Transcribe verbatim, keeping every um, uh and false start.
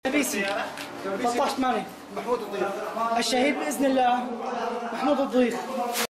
بيسي ثلاثة عشر ثمانية محمود الضيف. الشهيد باذن الله محمود الضيف.